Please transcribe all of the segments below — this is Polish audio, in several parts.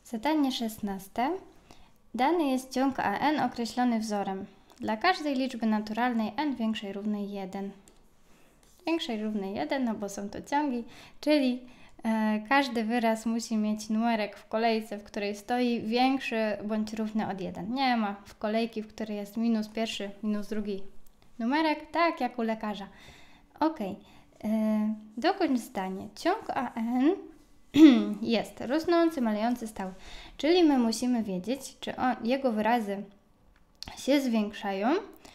Zadanie 16. Dany jest ciąg AN określony wzorem. Dla każdej liczby naturalnej n większej równej 1. Większej równej 1, no bo są to ciągi, czyli każdy wyraz musi mieć numerek w kolejce, w której stoi większy bądź równy od 1. Nie ma w kolejki, w której jest minus pierwszy, minus drugi numerek, tak jak u lekarza. Ok, dokończ zdanie. Ciąg AN jest rosnący, malejący, stały. Czyli my musimy wiedzieć, czy jego wyrazy się zwiększają,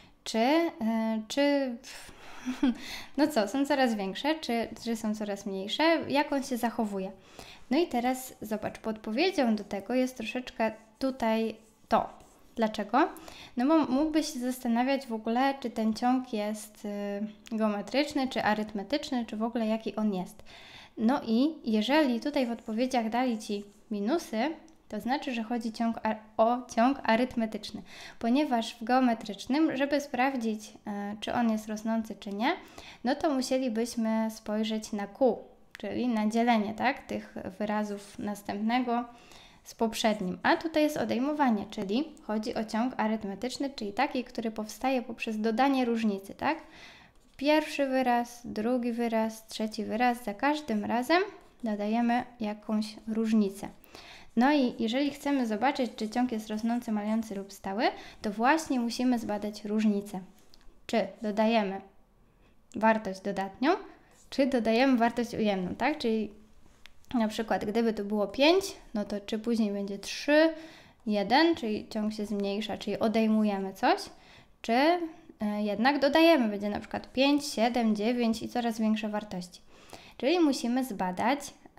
czy no co, są coraz większe, czy są coraz mniejsze, jak on się zachowuje. No i teraz zobacz, podpowiedzią do tego jest troszeczkę tutaj to. Dlaczego? No bo mógłbyś się zastanawiać w ogóle, czy ten ciąg jest geometryczny, czy arytmetyczny, czy w ogóle jaki on jest. No i jeżeli tutaj w odpowiedziach dali Ci minusy, to znaczy, że chodzi o ciąg arytmetyczny, ponieważ w geometrycznym, żeby sprawdzić, czy on jest rosnący, czy nie, no to musielibyśmy spojrzeć na Q, czyli na dzielenie, tak, tych wyrazów następnego z poprzednim. A tutaj jest odejmowanie, czyli chodzi o ciąg arytmetyczny, czyli taki, który powstaje poprzez dodanie różnicy, tak? Pierwszy wyraz, drugi wyraz, trzeci wyraz, za każdym razem dodajemy jakąś różnicę. No i jeżeli chcemy zobaczyć, czy ciąg jest rosnący, malejący lub stały, to właśnie musimy zbadać różnicę. Czy dodajemy wartość dodatnią, czy dodajemy wartość ujemną, tak? Czyli na przykład gdyby to było 5, no to czy później będzie 3, 1, czyli ciąg się zmniejsza, czyli odejmujemy coś, czy jednak dodajemy, będzie na przykład 5, 7, 9 i coraz większe wartości. Czyli musimy zbadać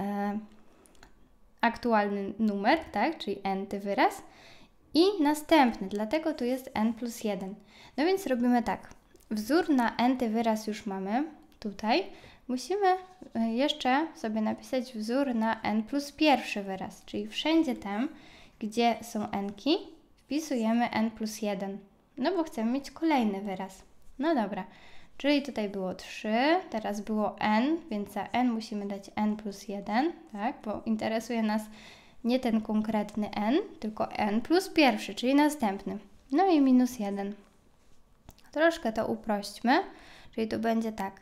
aktualny numer, tak, czyli n-ty wyraz i następny, dlatego tu jest n plus 1. No więc robimy tak, wzór na n-ty wyraz już mamy tutaj, musimy jeszcze sobie napisać wzór na n plus pierwszy wyraz, czyli wszędzie tam, gdzie są n-ki, wpisujemy n plus 1, no bo chcemy mieć kolejny wyraz. No dobra, czyli tutaj było 3, teraz było n, więc za n musimy dać n plus 1, tak, bo interesuje nas nie ten konkretny n, tylko n plus pierwszy, czyli następny. No i minus 1. Troszkę to uprośćmy, czyli tu będzie tak,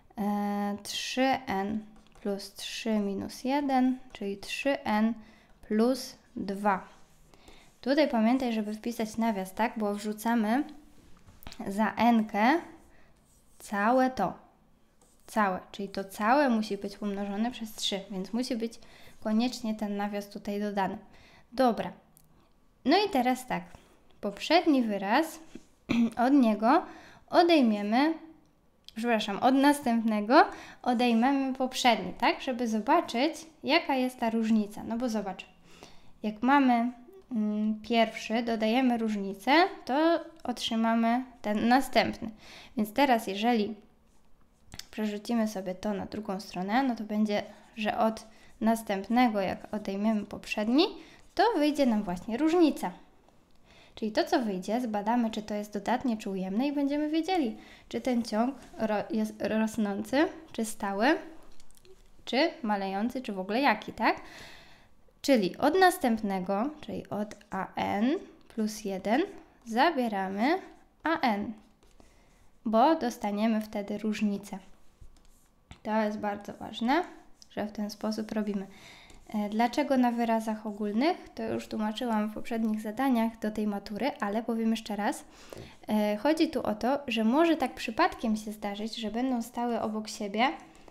3n plus 3 minus 1, czyli 3n plus 2. Tutaj pamiętaj, żeby wpisać nawias, tak, bo wrzucamy za n-kę całe to. Całe, czyli to całe musi być pomnożone przez 3, więc musi być koniecznie ten nawias tutaj dodany. Dobra. No i teraz tak, poprzedni wyraz, od niego odejmiemy, od następnego odejmiemy poprzedni, tak, żeby zobaczyć, jaka jest ta różnica. No bo zobacz, jak mamy pierwszy, dodajemy różnicę, to otrzymamy ten następny. Więc teraz, jeżeli przerzucimy sobie to na drugą stronę, no to będzie, że od następnego, jak odejmiemy poprzedni, to wyjdzie nam właśnie różnica. Czyli to, co wyjdzie, zbadamy, czy to jest dodatnie, czy ujemne i będziemy wiedzieli, czy ten ciąg jest rosnący, czy stały, czy malejący, czy w ogóle jaki, tak? Czyli od następnego, czyli od an plus 1 zabieramy an, bo dostaniemy wtedy różnicę. To jest bardzo ważne, że w ten sposób robimy. Dlaczego na wyrazach ogólnych? To już tłumaczyłam w poprzednich zadaniach do tej matury, ale powiem jeszcze raz. Chodzi tu o to, że może tak przypadkiem się zdarzyć, że będą stały obok siebie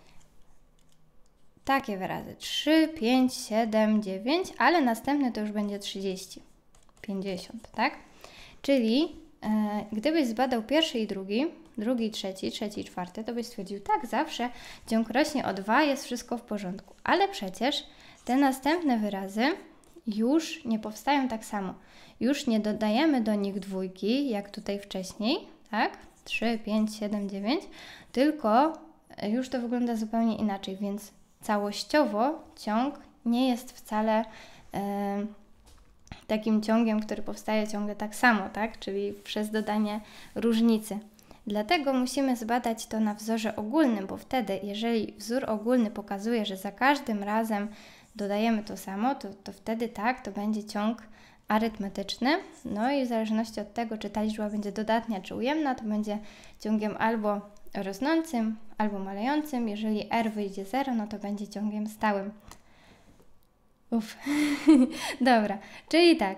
takie wyrazy 3, 5, 7, 9, ale następny to już będzie 30, 50, tak? Czyli gdybyś zbadał pierwszy i drugi i trzeci i czwarty, to byś stwierdził, tak, zawsze ciąg rośnie o 2, jest wszystko w porządku. Ale przecież te następne wyrazy już nie powstają tak samo. Już nie dodajemy do nich dwójki, jak tutaj wcześniej, tak? 3, 5, 7, 9, tylko już to wygląda zupełnie inaczej, więc całościowo ciąg nie jest wcale takim ciągiem, który powstaje ciągle tak samo, tak? Czyli przez dodanie różnicy. Dlatego musimy zbadać to na wzorze ogólnym, bo wtedy, jeżeli wzór ogólny pokazuje, że za każdym razem dodajemy to samo, to wtedy tak, to będzie ciąg arytmetyczny. No i w zależności od tego, czy ta liczba będzie dodatnia, czy ujemna, to będzie ciągiem albo rosnącym, albo malejącym. Jeżeli r wyjdzie 0, no to będzie ciągiem stałym. Dobra, czyli tak,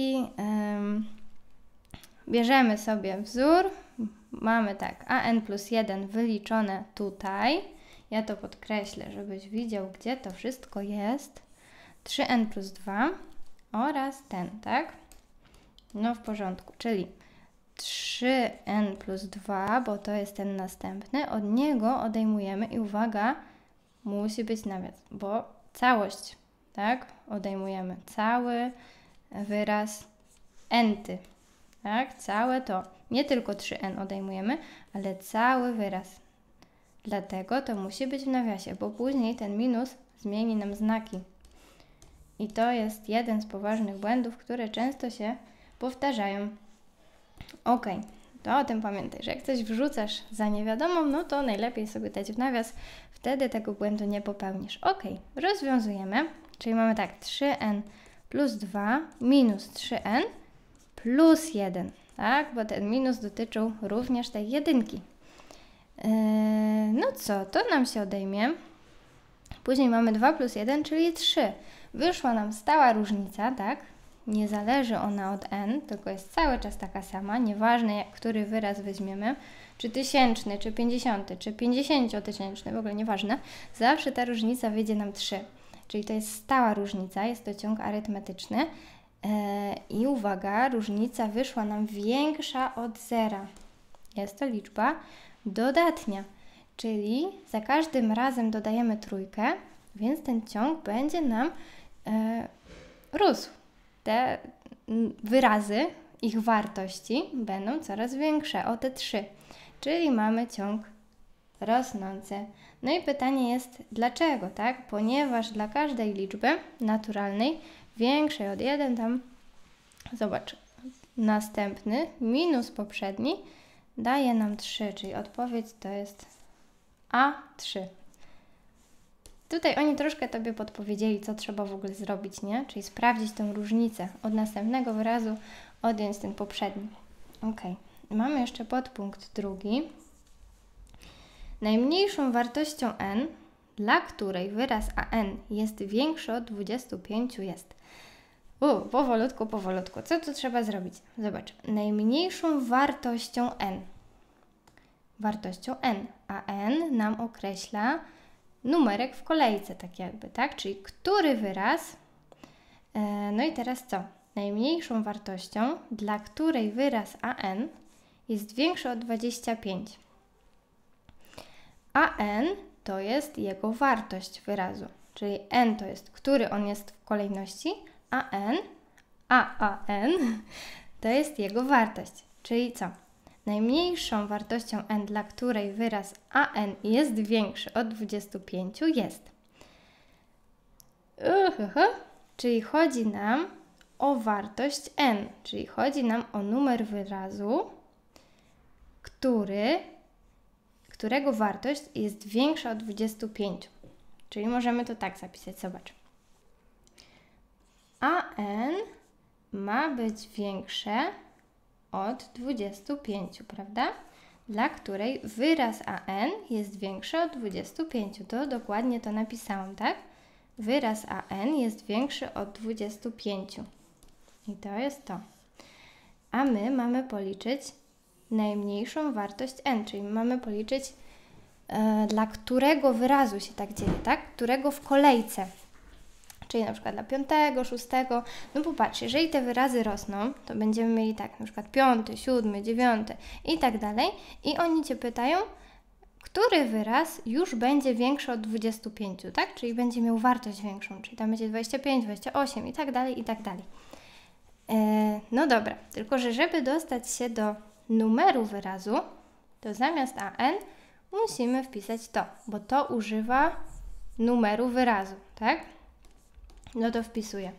bierzemy sobie wzór, mamy tak, an plus 1 wyliczone tutaj, ja to podkreślę, żebyś widział, gdzie to wszystko jest, 3n plus 2 oraz ten, tak? No w porządku, czyli 3n plus 2, bo to jest ten następny, od niego odejmujemy i uwaga, musi być nawias, bo całość, tak? Odejmujemy cały wyraz n-ty, tak? Całe to, nie tylko 3n odejmujemy, ale cały wyraz. Dlatego to musi być w nawiasie, bo później ten minus zmieni nam znaki. I to jest jeden z poważnych błędów, które często się powtarzają. Ok, to o tym pamiętaj, że jak coś wrzucasz za niewiadomą, no to najlepiej sobie dać w nawias, wtedy tego błędu nie popełnisz. Ok, rozwiązujemy, czyli mamy tak, 3n plus 2 minus 3n plus 1, tak, bo ten minus dotyczył również tej jedynki. No co, to nam się odejmie. Później mamy 2 plus 1, czyli 3. Wyszła nam stała różnica, tak? Nie zależy ona od n, tylko jest cały czas taka sama, nieważne który wyraz weźmiemy, czy tysięczny, czy 50, czy 50-tysięczny, w ogóle nieważne, zawsze ta różnica wyjdzie nam 3. Czyli to jest stała różnica, jest to ciąg arytmetyczny i uwaga, różnica wyszła nam większa od 0. Jest to liczba dodatnia, czyli za każdym razem dodajemy trójkę, więc ten ciąg będzie nam rósł. Te wyrazy, ich wartości będą coraz większe o te 3, czyli mamy ciąg rosnący. No i pytanie jest dlaczego, tak? Ponieważ dla każdej liczby naturalnej większej od 1 tam, zobacz, następny minus poprzedni daje nam 3, czyli odpowiedź to jest A3. Tutaj oni troszkę Tobie podpowiedzieli, co trzeba w ogóle zrobić, nie? Czyli sprawdzić tę różnicę od następnego wyrazu, odjąć ten poprzedni. Ok. Mamy jeszcze podpunkt drugi. Najmniejszą wartością n, dla której wyraz an jest większy od 25 jest. Powolutku. Co tu trzeba zrobić? Zobacz. Najmniejszą wartością n. A n nam określa numerek w kolejce, tak jakby, tak? Czyli który wyraz, no i teraz co? Najmniejszą wartością, dla której wyraz an jest większy od 25. An to jest jego wartość wyrazu, czyli n to jest, który on jest w kolejności, a an to jest jego wartość, czyli co? Najmniejszą wartością n, dla której wyraz an jest większy od 25 jest. Czyli chodzi nam o wartość n, czyli chodzi nam o numer wyrazu, którego wartość jest większa od 25. Czyli możemy to tak zapisać, zobacz. An ma być większe od 25, prawda? Dla której wyraz an jest większy od 25. To dokładnie to napisałam, tak? Wyraz an jest większy od 25. I to jest to. A my mamy policzyć najmniejszą wartość n, czyli mamy policzyć dla którego wyrazu się tak dzieje, tak? Którego w kolejce. Czyli na przykład dla 5, 6, no popatrz, jeżeli te wyrazy rosną, to będziemy mieli tak, na przykład 5, 7, 9 i tak dalej i oni Cię pytają, który wyraz już będzie większy od 25, tak? Czyli będzie miał wartość większą, czyli tam będzie 25, 28 i tak dalej, i tak dalej. No dobra, tylko że żeby dostać się do numeru wyrazu, to zamiast an musimy wpisać to, bo to używa numeru wyrazu, tak? No to wpisuję.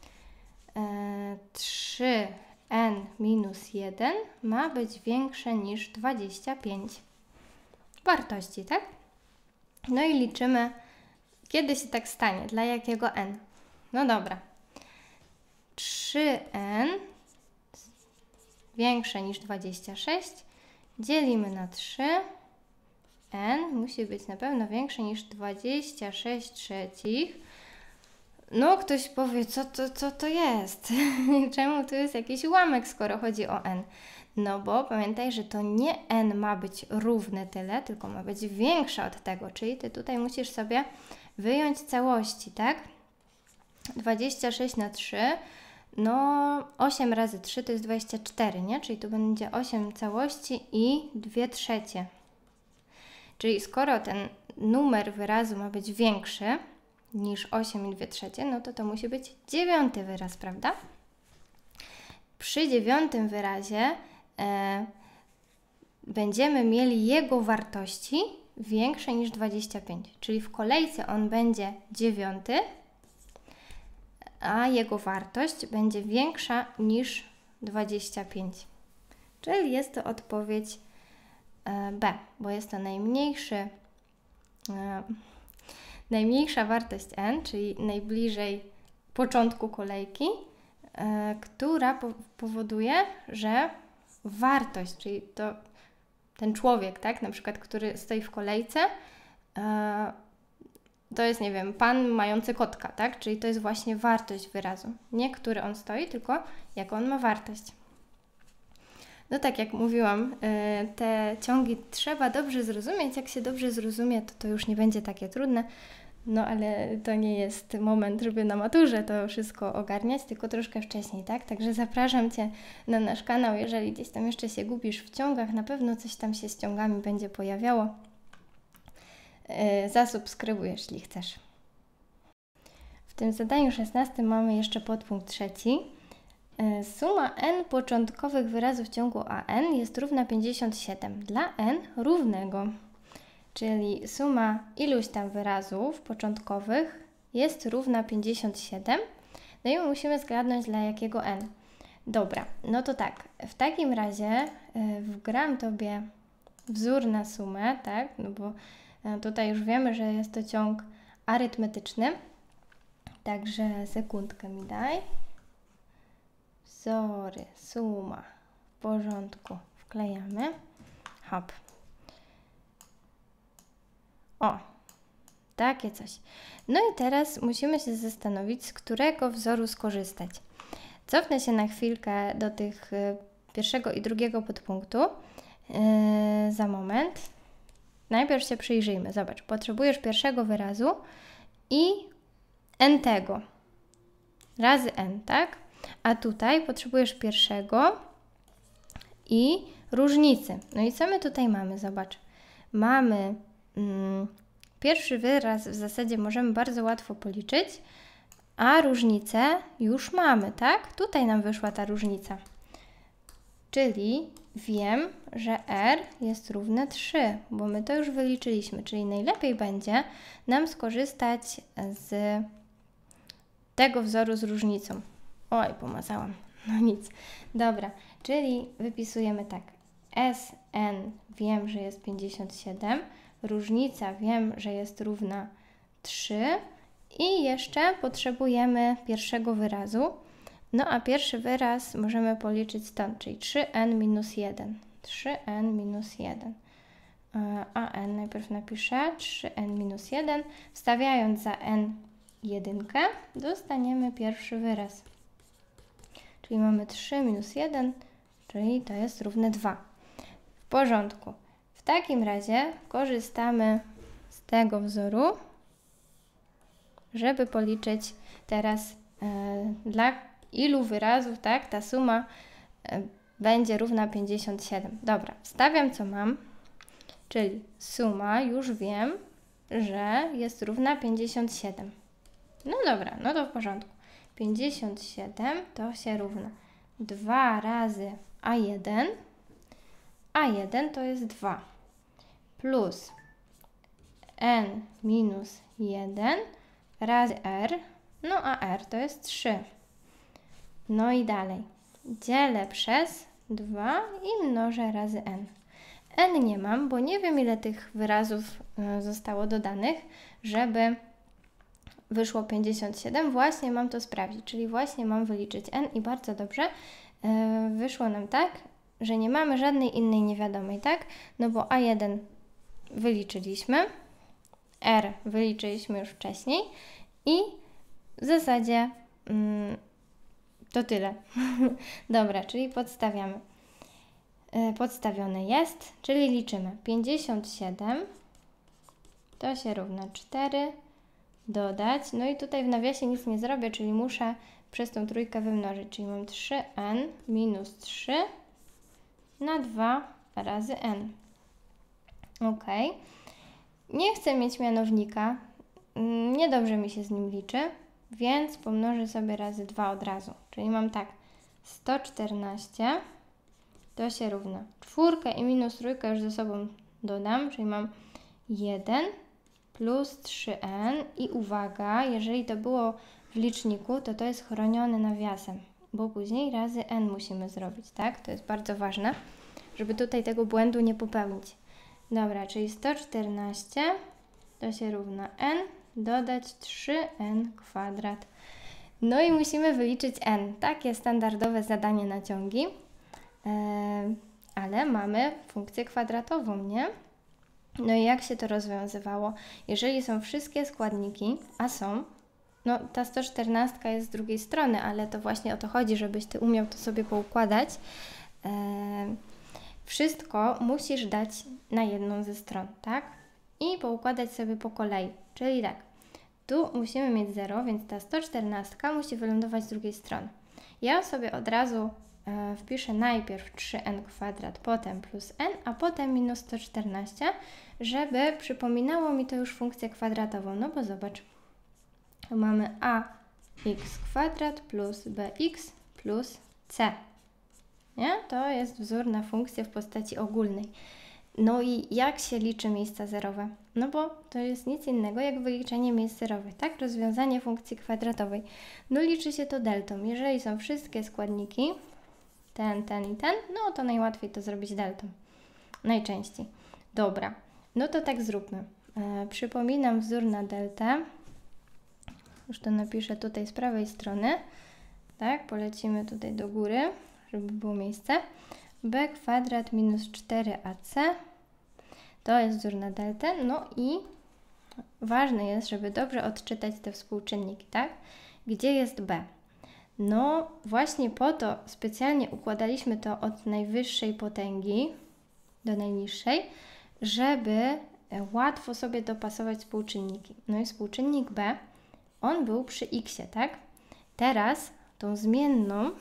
3n minus 1 ma być większe niż 25 wartości, tak? No i liczymy, Kiedy się tak stanie? Dla jakiego n? No dobra. 3n większe niż 26 dzielimy na 3. n musi być na pewno większe niż 26 trzecich. No, ktoś powie, co to jest? Czemu tu jest jakiś ułamek, skoro chodzi o n? No bo pamiętaj, że to nie n ma być równe tyle, tylko ma być większa od tego, czyli Ty tutaj musisz sobie wyjąć całości, tak? 26 na 3, no 8 razy 3 to jest 24, nie? Czyli tu będzie 8 całości i 2/3. Czyli skoro ten numer wyrazu ma być większy niż 8 i 2/3, no to musi być 9 wyraz, prawda? Przy 9 wyrazie będziemy mieli jego wartości większe niż 25, czyli w kolejce on będzie 9, a jego wartość będzie większa niż 25. Czyli jest to odpowiedź B, bo jest to najmniejsza wartość n, czyli najbliżej początku kolejki, która powoduje, że wartość, czyli to ten człowiek, tak, na przykład, który stoi w kolejce, to jest, nie wiem, pan mający kotka, tak, czyli to jest właśnie wartość wyrazu. Nie, który on stoi, tylko jaką on ma wartość. No tak jak mówiłam, te ciągi trzeba dobrze zrozumieć. Jak się dobrze zrozumie, to już nie będzie takie trudne. No ale to nie jest moment, żeby na maturze to wszystko ogarniać, tylko troszkę wcześniej, tak? Także zapraszam Cię na nasz kanał, jeżeli gdzieś tam jeszcze się gubisz w ciągach, na pewno coś tam się z ciągami będzie pojawiało. Zasubskrybuj, jeśli chcesz. W tym zadaniu 16 mamy jeszcze podpunkt 3. Suma n początkowych wyrazów w ciągu an jest równa 57 dla n równego. Czyli suma iluś tam wyrazów początkowych jest równa 57. No i musimy zgadnąć dla jakiego n. Dobra, no to tak, w takim razie wgram Tobie wzór na sumę, tak? No bo tutaj już wiemy, że jest to ciąg arytmetyczny. Także sekundkę mi daj. Wzory, suma, w porządku, wklejamy. Hop. O, takie coś. No i teraz musimy się zastanowić, z którego wzoru skorzystać. Cofnę się na chwilkę do tych pierwszego i drugiego podpunktu. Za moment. Najpierw się przyjrzyjmy. Zobacz, potrzebujesz pierwszego wyrazu i n tego. Razy n, tak? A tutaj potrzebujesz pierwszego i różnicy. No i co my tutaj mamy? Zobacz. Mamy pierwszy wyraz w zasadzie możemy bardzo łatwo policzyć, a różnicę już mamy, tak? Tutaj nam wyszła ta różnica. Czyli wiem, że r jest równe 3, bo my to już wyliczyliśmy. Czyli najlepiej będzie nam skorzystać z tego wzoru z różnicą. Oj, pomazałam. No nic. Dobra, czyli wypisujemy tak. Sn wiem, że jest 57. Różnica wiem, że jest równa 3. I jeszcze potrzebujemy pierwszego wyrazu. No a pierwszy wyraz możemy policzyć stąd, czyli 3n minus 1. 3n minus 1. A n najpierw napiszę 3n minus 1. Wstawiając za n jedynkę, dostaniemy pierwszy wyraz. Czyli mamy 3 minus 1, czyli to jest równe 2. W porządku. W takim razie korzystamy z tego wzoru, żeby policzyć teraz dla ilu wyrazów, tak, ta suma będzie równa 57. Dobra, wstawiam co mam, czyli suma już wiem, że jest równa 57. No dobra, no to w porządku. 57 to się równa 2 razy a1. A1 to jest 2 plus n minus 1 razy r, no a r to jest 3. No i dalej. Dzielę przez 2 i mnożę razy n. N nie mam, bo nie wiem ile tych wyrazów zostało dodanych, żeby wyszło 57, właśnie mam to sprawdzić, czyli właśnie mam wyliczyć n i bardzo dobrze. Wyszło nam tak, że nie mamy żadnej innej niewiadomej, tak? No bo A1 wyliczyliśmy, R wyliczyliśmy już wcześniej i w zasadzie to tyle. Dobra, czyli podstawiamy. Podstawione jest, czyli liczymy. 57 to się równa 4, dodać. No i tutaj w nawiasie nic nie zrobię, czyli muszę przez tą trójkę wymnożyć, czyli mam 3n minus 3 na 2 razy n. Ok. Nie chcę mieć mianownika, niedobrze mi się z nim liczy, więc pomnożę sobie razy 2 od razu. Czyli mam tak, 114 to się równa 4 i minus trójkę już ze sobą dodam, czyli mam 1 plus 3n i uwaga, jeżeli to było w liczniku, to jest chronione nawiasem, bo później razy n musimy zrobić, tak? To jest bardzo ważne, żeby tutaj tego błędu nie popełnić. Dobra, czyli 114 to się równa n, dodać 3n kwadrat. No i musimy wyliczyć n. Takie standardowe zadanie na ciągi, ale mamy funkcję kwadratową, nie? No i jak się to rozwiązywało? Jeżeli są wszystkie składniki, a są, no ta 114 jest z drugiej strony, ale to właśnie o to chodzi, żebyś Ty umiał to sobie poukładać. Wszystko musisz dać na jedną ze stron, tak? I poukładać sobie po kolei. Czyli tak, tu musimy mieć 0, więc ta 114 musi wylądować z drugiej strony. Ja sobie od razu wpiszę najpierw 3n kwadrat, potem plus n, a potem minus 114, żeby przypominało mi to już funkcję kwadratową. No bo zobacz, mamy ax kwadrat plus bx plus c. Nie? To jest wzór na funkcję w postaci ogólnej. No i jak się liczy miejsca zerowe? No bo to jest nic innego jak wyliczenie miejsc zerowych, tak? Rozwiązanie funkcji kwadratowej. No liczy się to deltą. Jeżeli są wszystkie składniki, ten i ten, no to najłatwiej to zrobić deltą. Najczęściej. Dobra, no to tak zróbmy. Przypominam wzór na deltę. Już to napiszę tutaj z prawej strony. Tak, polecimy tutaj do góry, żeby było miejsce. B kwadrat minus 4ac to jest wzór na deltę. No i ważne jest, żeby dobrze odczytać te współczynniki, tak? Gdzie jest B? No właśnie po to specjalnie układaliśmy to od najwyższej potęgi do najniższej, żeby łatwo sobie dopasować współczynniki. No i współczynnik B, on był przy x, tak? Teraz tą zmienną,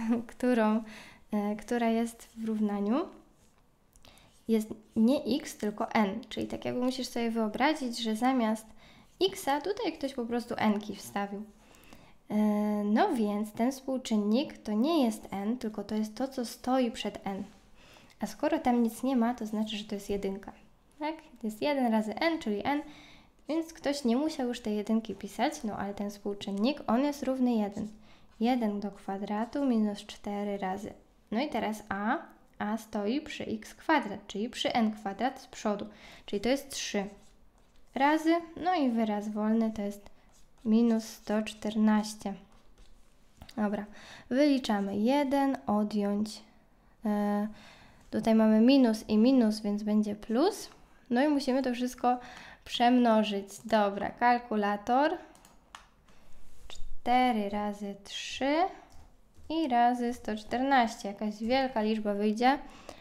która jest w równaniu, jest nie x, tylko n. Czyli tak jakby musisz sobie wyobrazić, że zamiast x-a tutaj ktoś po prostu n-ki wstawił. No więc ten współczynnik to nie jest n, tylko to jest to, co stoi przed n. A skoro tam nic nie ma, to znaczy, że to jest jedynka. Tak? To jest 1 razy n, czyli n, więc ktoś nie musiał już tej jedynki pisać, no ale ten współczynnik, on jest równy 1. 1 do kwadratu minus 4 razy. No i teraz a stoi przy x kwadrat, czyli przy n kwadrat z przodu, czyli to jest 3 razy, no i wyraz wolny to jest minus 114. Dobra, wyliczamy 1, odjąć. Tutaj mamy minus i minus, więc będzie plus. No i musimy to wszystko przemnożyć. Dobra, kalkulator. 4 razy 3 i razy 114. Jakaś wielka liczba wyjdzie.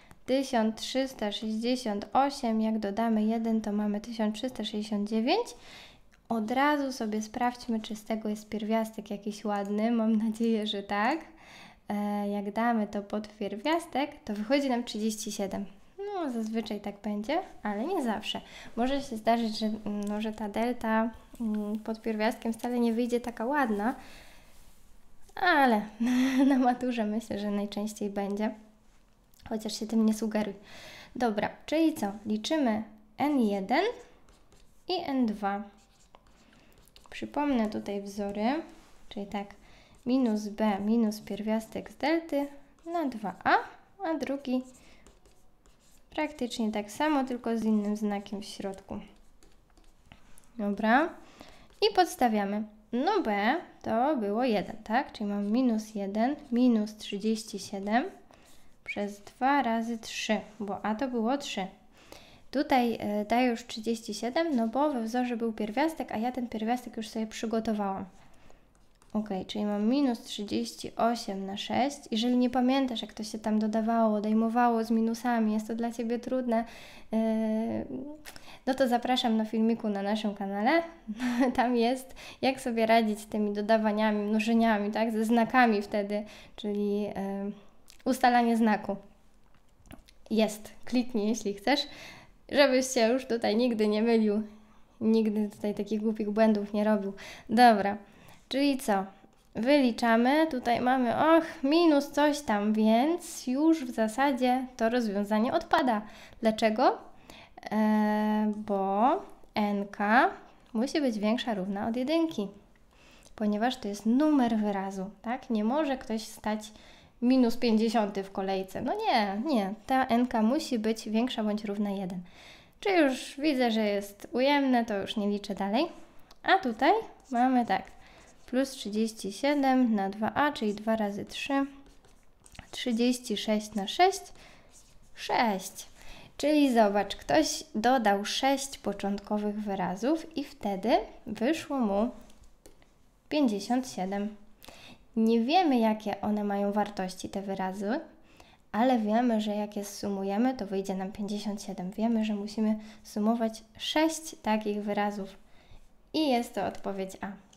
1368. Jak dodamy 1, to mamy 1369. Od razu sobie sprawdźmy, czy z tego jest pierwiastek jakiś ładny. Mam nadzieję, że tak. Jak damy to pod pierwiastek, to wychodzi nam 37. No, zazwyczaj tak będzie, ale nie zawsze. Może się zdarzyć, że ta delta pod pierwiastkiem wcale nie wyjdzie taka ładna, ale na maturze myślę, że najczęściej będzie. Chociaż się tym nie sugeruj. Dobra, czyli co? Liczymy n1 i n2. Przypomnę tutaj wzory, czyli tak, minus b minus pierwiastek z delty na 2a, a drugi praktycznie tak samo, tylko z innym znakiem w środku. Dobra, i podstawiamy. No b to było 1, tak? Czyli mam minus 1, minus 37 przez 2 razy 3, bo a to było 3. Tutaj daję już 37, no bo we wzorze był pierwiastek, a ja ten pierwiastek już sobie przygotowałam. Ok, czyli mam minus 38 na 6. Jeżeli nie pamiętasz, jak to się tam dodawało, odejmowało z minusami, jest to dla Ciebie trudne, no to zapraszam na filmiku na naszym kanale. Tam jest, jak sobie radzić z tymi dodawaniami, mnożeniami, tak, ze znakami wtedy, czyli ustalanie znaku. Jest, kliknij, jeśli chcesz, żebyś się już tutaj nigdy nie mylił, nigdy tutaj takich głupich błędów nie robił. Dobra. Czyli co? Wyliczamy, tutaj mamy, minus coś tam, więc już w zasadzie to rozwiązanie odpada. Dlaczego? Bo NK musi być większa równa od 1, ponieważ to jest numer wyrazu, tak? Nie może ktoś stać minus 50 w kolejce. No nie, ta NK musi być większa bądź równa 1. Czy już widzę, że jest ujemne, to już nie liczę dalej. A tutaj mamy tak. Plus 37 na 2a, czyli 2 razy 3, 36 na 6, 6. Czyli zobacz, ktoś dodał 6 początkowych wyrazów i wtedy wyszło mu 57. Nie wiemy, jakie one mają wartości, te wyrazy, ale wiemy, że jak je sumujemy, to wyjdzie nam 57. Wiemy, że musimy sumować 6 takich wyrazów i jest to odpowiedź A.